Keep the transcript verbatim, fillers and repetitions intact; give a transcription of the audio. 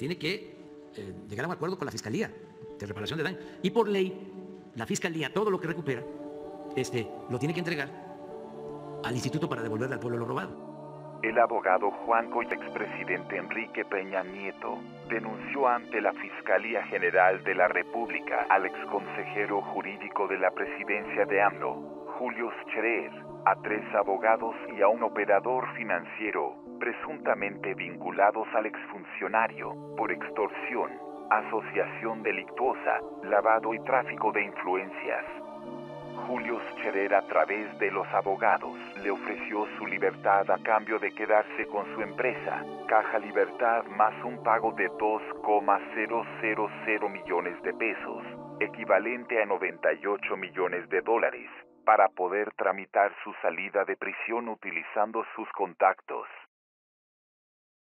tiene que eh, llegar a un acuerdo con la Fiscalía de reparación de daño. Y por ley, la Fiscalía, todo lo que recupera, este, lo tiene que entregar al Instituto para devolverle al pueblo lo robado. El abogado Juanco y expresidente Enrique Peña Nieto denunció ante la Fiscalía General de la República al exconsejero jurídico de la presidencia de AMLO, Julio Scherer, a tres abogados y a un operador financiero presuntamente vinculados al exfuncionario por extorsión, asociación delictuosa, lavado y tráfico de influencias. Julio Scherer, a través de los abogados, le ofreció su libertad a cambio de quedarse con su empresa, Caja Libertad, más un pago de dos coma cero cero cero millones de pesos, equivalente a noventa y ocho millones de dólares, para poder tramitar su salida de prisión utilizando sus contactos.